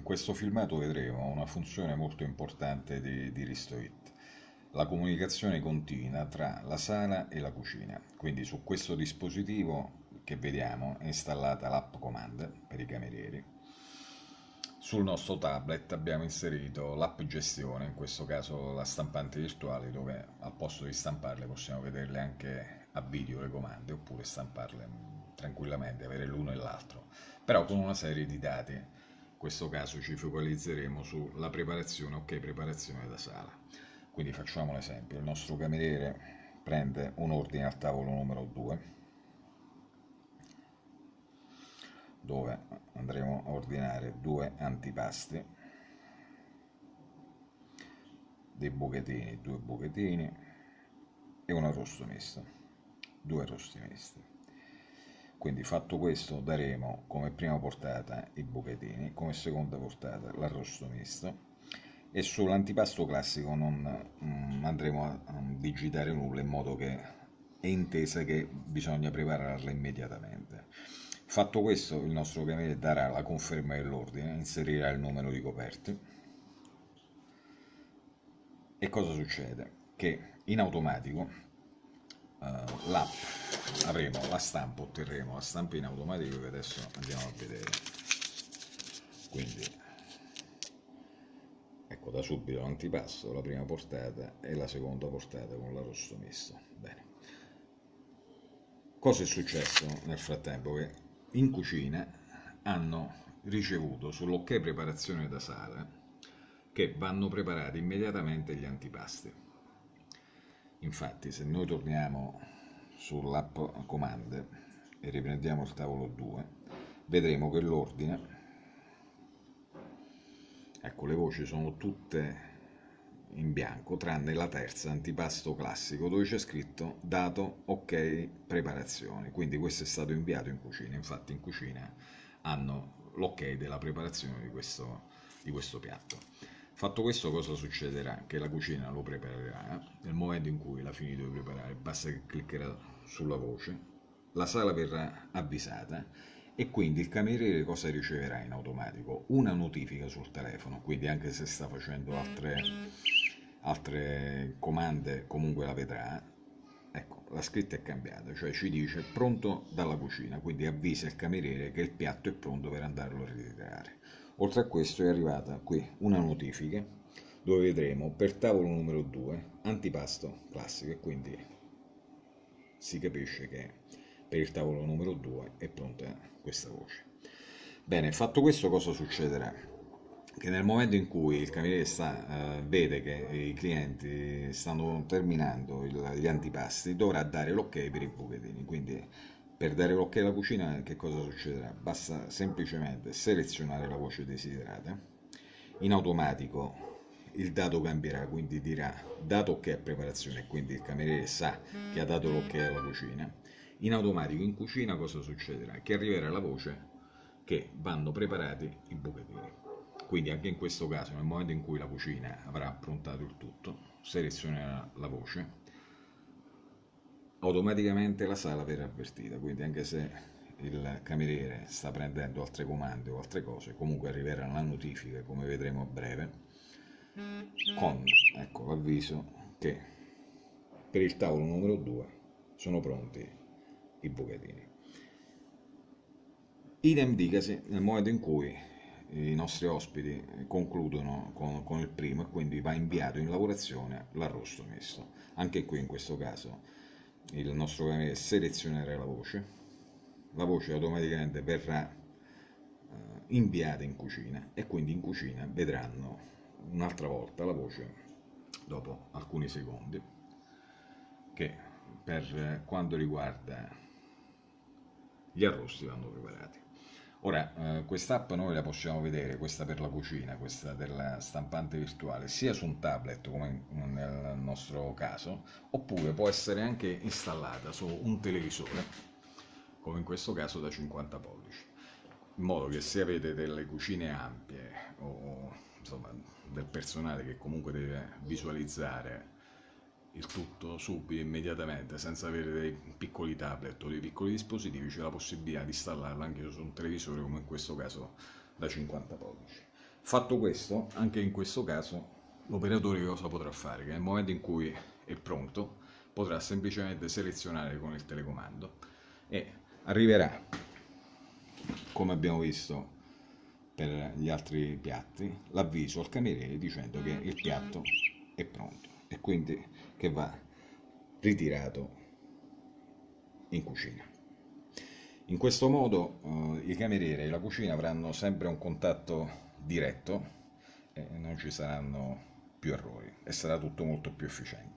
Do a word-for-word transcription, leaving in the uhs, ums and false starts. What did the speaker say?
questo filmato vedremo una funzione molto importante di, di RistoIt, la comunicazione continua tra la sala e la cucina. Quindi su questo dispositivo che vediamo è installata l'app Command per i camerieri. Sul nostro tablet abbiamo inserito l'app Gestione, in questo caso la stampante virtuale, dove al posto di stamparle possiamo vederle anche a video le comande, oppure stamparle tranquillamente, avere l'uno e l'altro, però con una serie di dati. In questo caso ci focalizzeremo sulla preparazione, ok, preparazione da sala. Quindi facciamo l'esempio: il nostro cameriere prende un ordine al tavolo numero due, dove andremo a ordinare due antipasti, dei buchetini, due buchetini e un arrosto misto, due arrosti misti. Quindi fatto questo daremo come prima portata i buchetini, come seconda portata l'arrosto misto, e sull'antipasto classico non mm, andremo a, a digitare nulla, in modo che è intesa che bisogna prepararla immediatamente. Fatto questo, il nostro cameriere darà la conferma dell'ordine, inserirà il numero di coperti. E cosa succede? Che in automatico uh, l'app avremo la stampa, otterremo la stampa in automatico, che adesso andiamo a vedere. Quindi ecco da subito l'antipasto, la prima portata e la seconda portata con l'arrosto misto. Bene. Cosa è successo nel frattempo? Che in cucina hanno ricevuto sull'ok preparazione da sala che vanno preparati immediatamente gli antipasti. Infatti, se noi torniamo sull'app Comand e riprendiamo il tavolo due, vedremo che l'ordine, ecco, le voci sono tutte in bianco tranne la terza, antipasto classico, dove c'è scritto dato ok preparazione. Quindi questo è stato inviato in cucina. Infatti in cucina hanno l'ok della preparazione di questo, di questo piatto. Fatto questo, cosa succederà? Che la cucina lo preparerà. Nel momento in cui l'ha finito di preparare, basta che cliccherà sulla voce, la sala verrà avvisata e quindi il cameriere cosa riceverà in automatico? Una notifica sul telefono. Quindi anche se sta facendo altre, altre comande, comunque la vedrà. Ecco, la scritta è cambiata, cioè ci dice pronto dalla cucina, quindi avvisa il cameriere che il piatto è pronto per andarlo a ritirare. Oltre a questo è arrivata qui una notifica dove vedremo per tavolo numero due antipasto classico, e quindi si capisce che per il tavolo numero due è pronta questa voce. Bene, fatto questo, cosa succederà? Che nel momento in cui il cameriere sta, eh, vede che i clienti stanno terminando il, gli antipasti, dovrà dare l'ok per i buchetini. Quindi per dare l'ok alla cucina, che cosa succederà? Basta semplicemente selezionare la voce desiderata, in automatico il dato cambierà, quindi dirà dato ok a preparazione, quindi il cameriere sa che ha dato l'ok alla cucina. In automatico in cucina cosa succederà? Che arriverà la voce che vanno preparati i buchetini. Quindi anche in questo caso, nel momento in cui la cucina avrà approntato il tutto, selezionerà la voce, automaticamente la sala verrà avvertita. Quindi anche se il cameriere sta prendendo altre comande o altre cose, comunque arriverà la notifica, come vedremo a breve, con ecco l'avviso che per il tavolo numero due sono pronti i buchetini. Idem dicasi nel momento in cui i nostri ospiti concludono con, con il primo, e quindi va inviato in lavorazione l'arrosto misto. Anche qui in questo caso il nostro cameriere selezionerà la voce, la voce automaticamente verrà eh, inviata in cucina, e quindi in cucina vedranno un'altra volta la voce dopo alcuni secondi che per quanto riguarda gli arrosti vanno preparati. Ora, eh, quest'app noi la possiamo vedere, questa per la cucina, questa della stampante virtuale, sia su un tablet come nel nostro caso, oppure può essere anche installata su un televisore, come in questo caso da cinquanta pollici, in modo che se avete delle cucine ampie o insomma del personale che comunque deve visualizzare il tutto subito, immediatamente, senza avere dei piccoli tablet o dei piccoli dispositivi, c'è la possibilità di installarlo anche su un televisore, come in questo caso da cinquanta pollici. Fatto questo, anche in questo caso, l'operatore cosa potrà fare? Che nel momento in cui è pronto, potrà semplicemente selezionare con il telecomando e arriverà, come abbiamo visto per gli altri piatti, l'avviso al cameriere dicendo che il piatto è pronto e quindi che va ritirato in cucina. In questo modo eh, i camerieri e la cucina avranno sempre un contatto diretto e non ci saranno più errori e sarà tutto molto più efficiente.